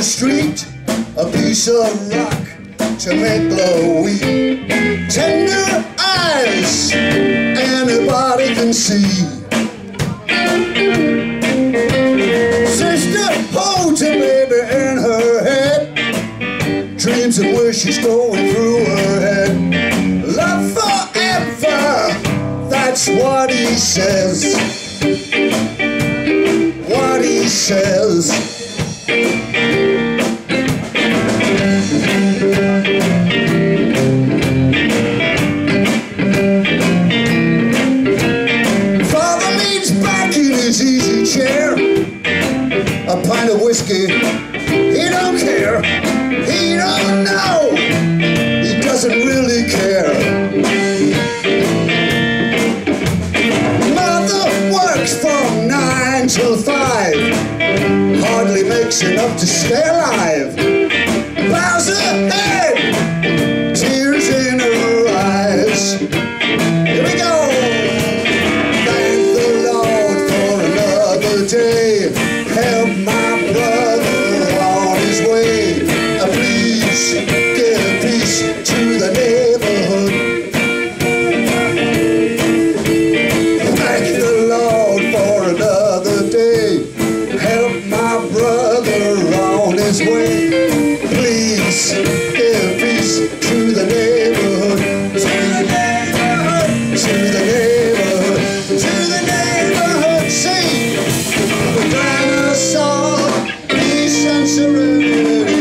the street, a piece of rock to make love weep. Tender eyes, anybody can see. Sister holds a baby in her head, dreams of where she's going through her head. Love forever, that's what he says. What he says. Father leans back in his easy chair, a pint of whiskey, he don't care, he don't know, he doesn't really care. Mother works from 9 till 5, hardly makes enough to stay alive. Bows her head, tears in her eyes. Here we go. Thank the Lord for another day. Help my brother on his way. Please give peace to the neighborhood. Thank the Lord for another day. Help my brother on his way. Please give peace to the neighborhood. To the neighborhood. To the neighborhood. To the neighborhood. Sing. We grant us all peace and serenity.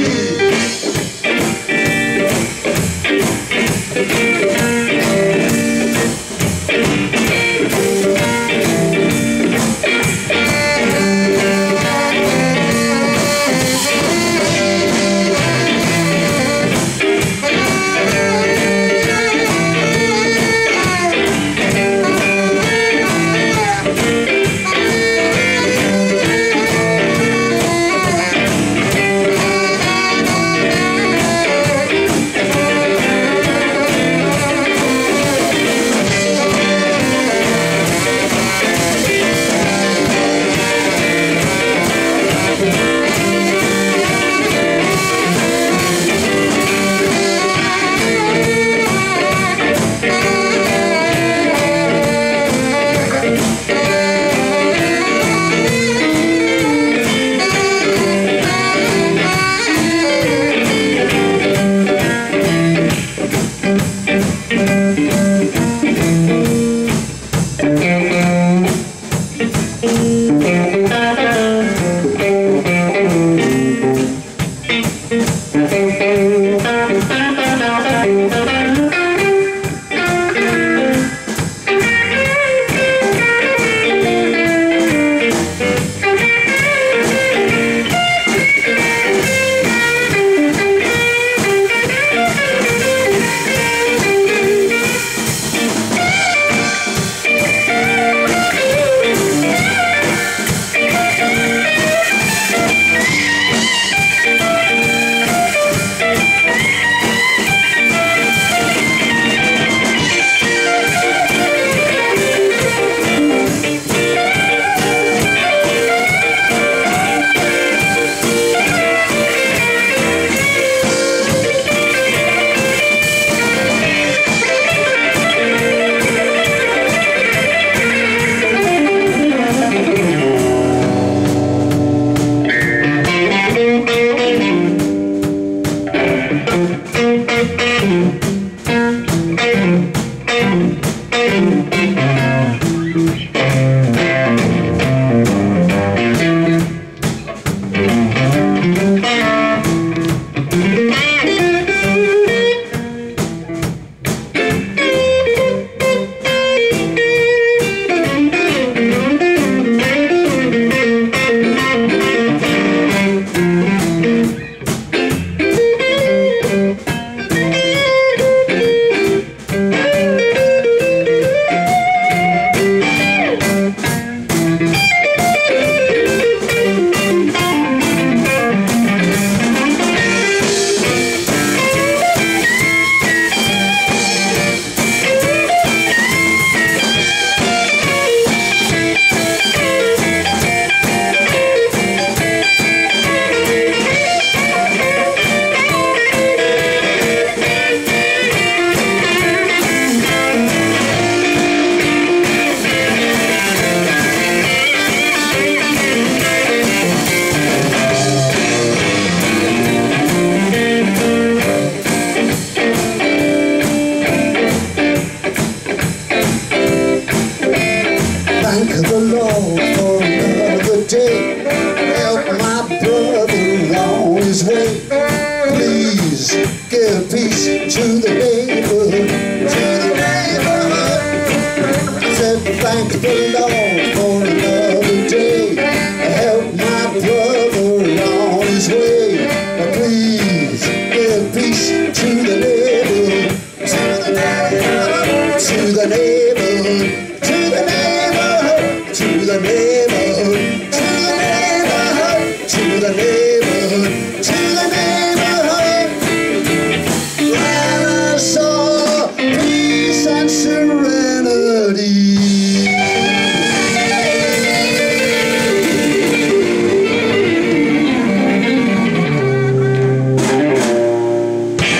his way. Please give peace to the neighborhood, to the neighborhood. I said thank the Lord for another day. Help my brother on his way. Please give peace to the neighborhood, to the neighborhood, to the neighborhood, to the neighborhood, to the neighborhood, to the neighborhood, to the neighborhood, to the neighborhood. And I saw peace and serenity.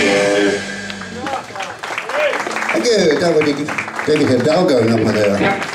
Thank you. That was a doggone number there.